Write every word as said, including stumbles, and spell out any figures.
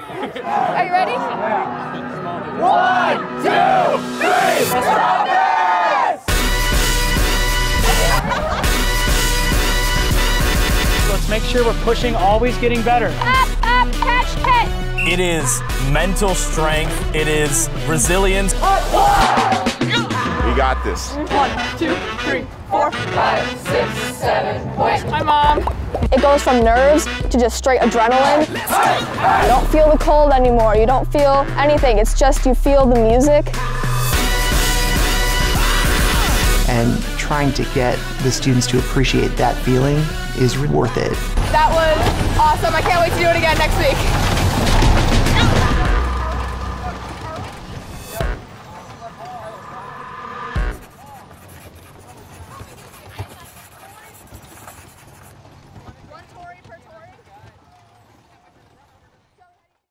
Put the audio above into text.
Are you ready? One, two, three, stop it! Let's make sure we're pushing, always getting better. Up, up, catch, hit. It is mental strength. It is resilience. We got this. One, two, three, four, five, six, seven, point. Hi, Mom. It goes from nerves to just straight adrenaline. You don't feel the cold anymore. You don't feel anything. It's just you feel the music. And trying to get the students to appreciate that feeling is worth it. That was awesome. I can't wait to do it again next week.